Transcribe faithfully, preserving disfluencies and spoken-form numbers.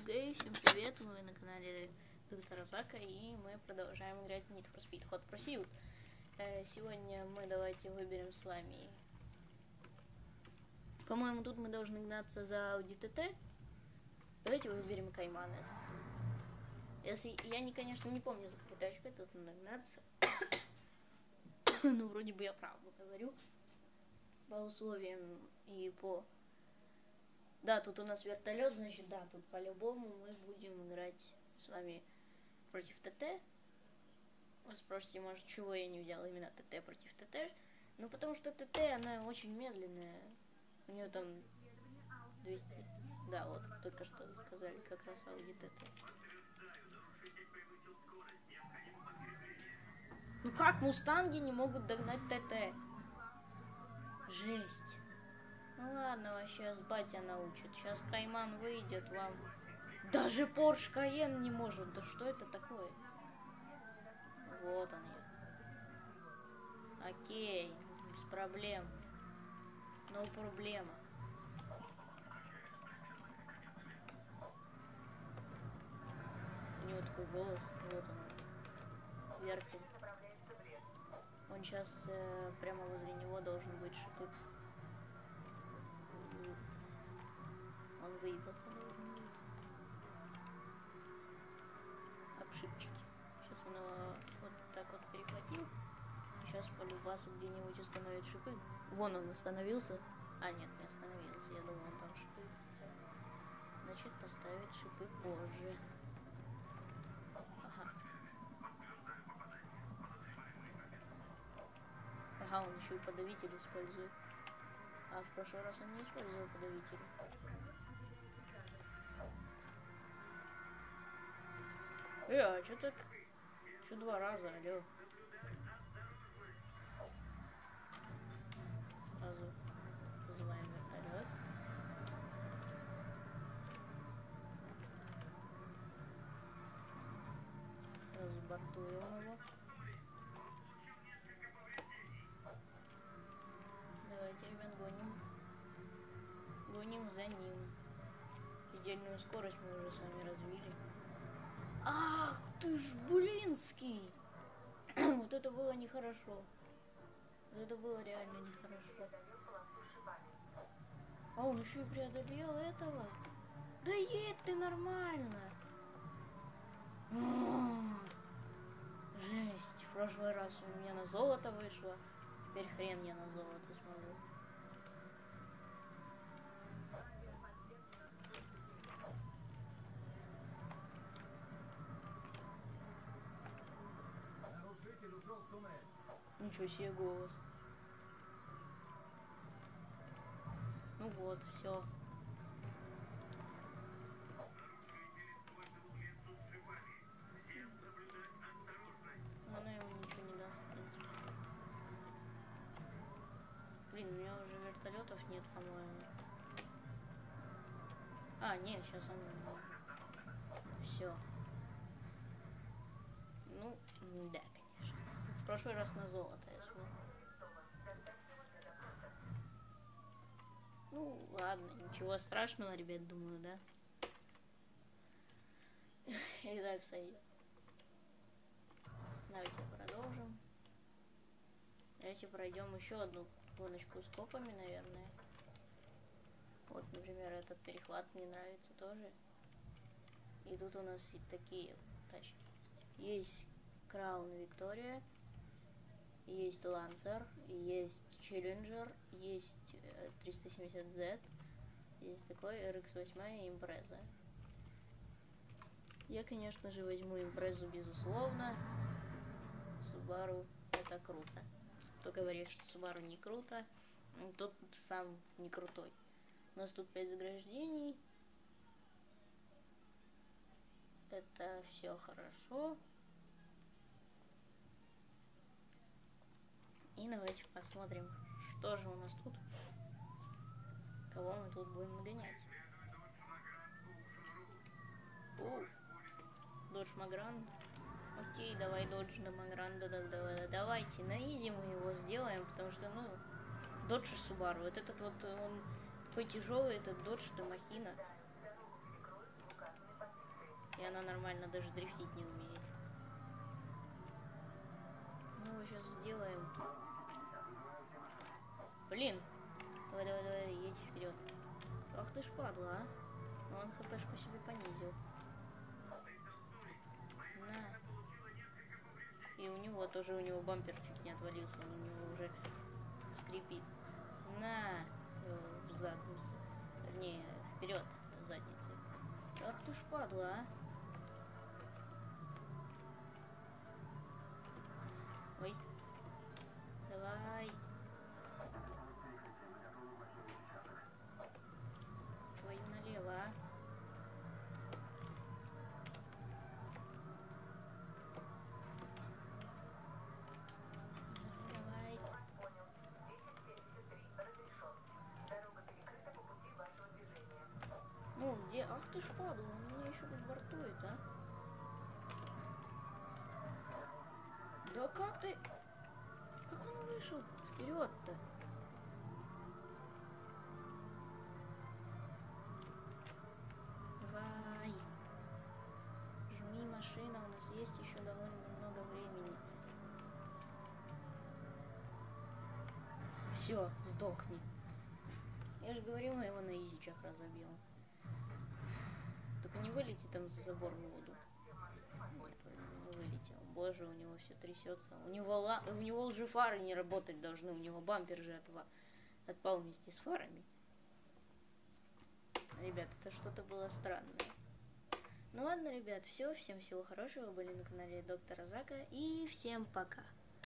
Окей, всем привет, мы на канале Доктора Зака, и мы продолжаем играть в Need for Speed Hot Pursuit. Э, сегодня мы давайте выберем с вами... По-моему, тут мы должны гнаться за Audi ти ти. Давайте выберем Cayman S. Если... Я, не, конечно, не помню, за какой тачкой тут надо гнаться. Ну, вроде бы я правду говорю. По условиям и по... Да, тут у нас вертолет, значит, да, тут по-любому мы будем играть с вами против ТТ. Вы спросите, может, чего я не взял именно ТТ против ТТ? Ну, потому что ТТ, она очень медленная. У нее там двести... Да, вот, только что сказали, как раз Audi ти ти. Ну как мустанги не могут догнать ТТ? Жесть. Ну ладно, вас сейчас батя научит. Сейчас Кайман выйдет вам. Даже Porsche Cayenne не может. Да что это такое? Вот он я. Окей, без проблем. No проблема. У него такой голос. Вот он. Вертель. Он сейчас э, прямо возле него должен быть шипы. Он выебаться должен быть. Обшипчики. Сейчас он его вот так вот перехватил. Сейчас по любасу где-нибудь установит шипы. Вон он остановился. А, нет, не остановился. Я думал, он там шипы поставил. Значит, поставит шипы позже. Ага. Ага, он еще и подавитель использует. А в прошлый раз он не использовал подавитель. Э, а что так? Что два раза, алло? Сразу вызываем вертолет. Сразу бортуем его. Давайте, ребят, гоним. Гоним за ним. Предельную скорость мы уже с вами развили. Ах ты ж, блинский! Вот это было нехорошо. Вот это было реально нехорошо. А он еще и преодолел этого. Да едь ты нормально. А-а-а. Жесть. В прошлый раз у меня на золото вышло. Теперь хрен я на золото смогу. Ничего себе голос. Ну вот, все. Она ему ничего не даст, в принципе. Блин, у меня уже вертолетов нет, по-моему. А, нет, сейчас он... Все. Ну, да, конечно. В прошлый раз на золото я смог. Ну, ладно, ничего страшного, ребят, думаю, да? И так сойдет. Давайте продолжим. Давайте пройдем еще одну гоночку с копами, наверное. Вот, например, этот перехват мне нравится тоже. И тут у нас и такие тачки. Есть Crown Victoria, есть Lancer, есть Challenger, есть триста семьдесят зет, есть такой эр икс восемь и Impreza. Я, конечно же, возьму Impreza, безусловно. Subaru это круто. Кто говорит, что Subaru не круто, тот сам не крутой. У нас тут пять заграждений. Это все хорошо. И давайте посмотрим, что же у нас тут. Кого мы тут будем гонять. О, Dodge Magrand. Окей, давай Dodge до Magrand, да, давай, давайте на изи мы его сделаем, потому что, ну, Dodge и Subaru. Вот этот вот, он такой тяжелый, этот Dodge, это махина. И она нормально даже дрифтить не умеет. Мы его сейчас сделаем. Блин. Давай, давай, давай, едь вперед. Ах ты ж падла, а. Но он хпшку себе понизил. На. И у него тоже, у него бампер чуть не отвалился. Он у него уже скрипит. На. В задницу. Вернее, вперед задницей. Ах ты ж падла, а. Ой. Давай. Твою налево, а. Давай. Ну, где? Ах ты ж падла, он меня еще тут бортует, а. Да как ты? Как он вышел вперед-то? Давай. Жми, машина, у нас есть еще довольно много времени. Все, сдохни. Я же говорил, мы его на изичах разобьем. Только не вылети там за забор в воду. Нет, не вылетел. Боже, у него все трясется. У него, ла... у него уже фары не работать должны. У него бампер же отва... отпал вместе с фарами. Ребят, это что-то было странное. Ну ладно, ребят, все. Всем всего хорошего. Вы были на канале доктора Зака. И всем пока.